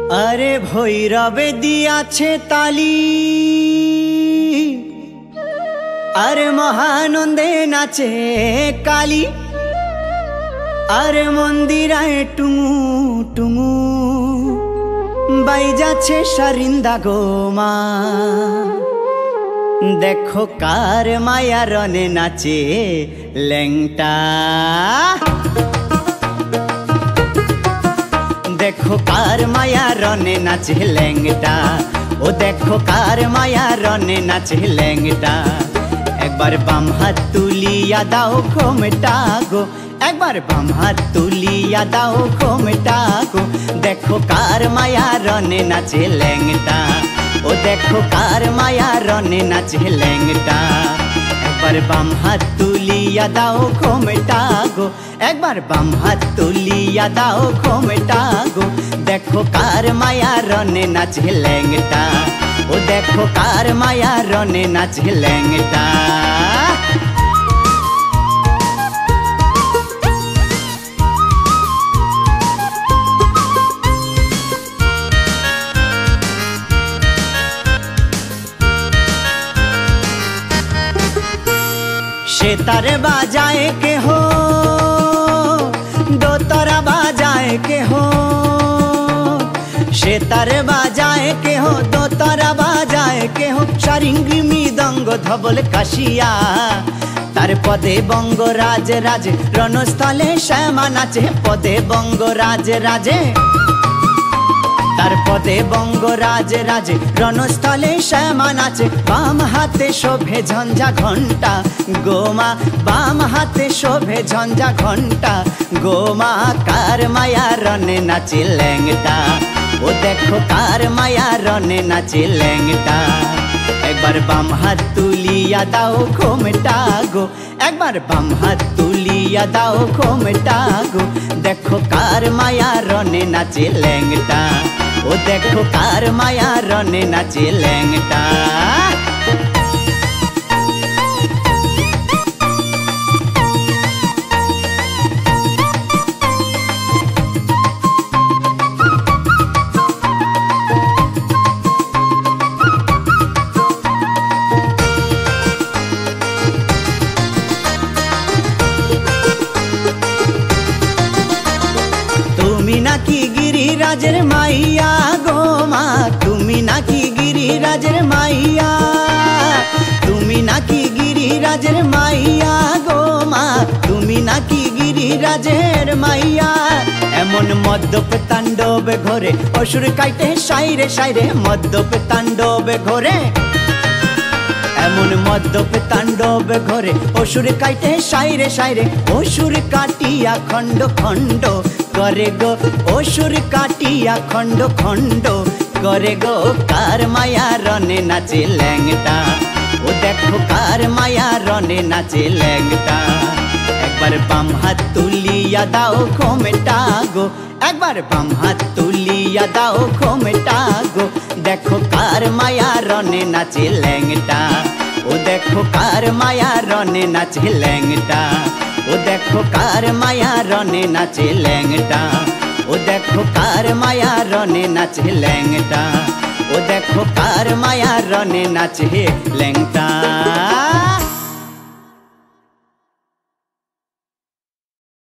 আরে ভৈরবে দিয়াছে তালি, আরে মহানন্দে নাচে কালী, আরে মন্দিরায় টুঙু টুঙু বাইজাছে সারিন্দা গো মা। দেখো কার মায়া রনে নাচে ল্যাংটা, দেখো কার মায়া রনে নাচে ল্যাংটা, ও দেখো কার মায়া রনে নাচে ল্যাংটা। একবার বাম হাত তুলিয়া দাও ঘোমটা গো, একবার বাম হাত তুলিয়া দাও ঘোমটা গো। দেখো কার মায়া রনে নাচে ল্যাংটা, ও দেখো কার মায়া রনে নাচে ল্যাংটা। একবার বাম হাত তুলিয়া দাও ঘোমটা গো, একবার বাম হাত তুলিয়া দাও ঘোমটা গো। দেখো কার মায়া রনে নাচে ল্যাংটা, ও দেখো কার মায়া রনে নাচে ল্যাংটা। সেতারে বাজায় কে হো, দোতারা বাজায় কে হো। সেতারে বাজায় কে হো, দোতারা বাজায় কে হো। সারিঙ্গি মৃদঙ্গ ধবল কাশিয়া, তার পদে বঙ্গ রাজ রাজে। রণস্থলে শ্যামা নাচে পদে বঙ্গ রাজ রাজে, তার পদে বঙ্গ রাজ রাজে। রণস্থলে শ্যামা নাচে, বাম হাতে শোভে ঝঞ্ঝা ঘণ্টা গোমা, বাম হাতে শোভে ঝঞ্ঝা ঘণ্টা গোমা। কার মায়া রনে নাচে ল্যাংটা, ও দেখো কার মায়া রনে নাচে ল্যাংটা। একবার বাম হাত তুলিয়া দাও ঘোমটা গো, একবার বাম হাত তুলিয়া দাও ঘোমটা গো। দেখো কার মায়া রনে নাচে ল্যাংটা, ও দেখো কার মায়া রনে নাচে ল্যাংটা। তুমি নাকি গিরিরাজের মাইয়া গো মা, তুমি নাকি গিরিরাজের মাইয়া, তুমি নাকি গিরিরাজের মাইয়া গো মা, তুমি নাকি গিরিরাজের মাইয়া। এমন মদ্যপ তাণ্ডবে ঘরে অসুর কাইটে সাইরে সাইরে, মদ্যপ তাণ্ডবে ঘরে এমন মদ্যপ তাণ্ডব ঘরে অসুর কাইটে সাইরে সাইরে। অসুর কাটিয়া খণ্ড খণ্ড করে গো, অসুর কাটিয়া খণ্ড খণ্ড করে গো। কার মায়া রনে নাচে ল্যাংটা, ও দেখো কার মায়া রনে নাচে ল্যাংটা। একবার বাম হাত তুলিয়া দাও ঘোমটা গো, একবার বাম হাত তুলিয়া দাও ঘোমটা গো। দেখো কার মায়া রনে নাচে ল্যাংটা, ও দেখো কার মায়া রনে নাচে ল্যাংটা। ও দেখো কার মায়া রনে নাচে ল্যাংটা, ও দেখো কার মায়া রনে নাচে ল্যাংটা, ও দেখো কার মায়া রনে নাচে ল্যাংটা।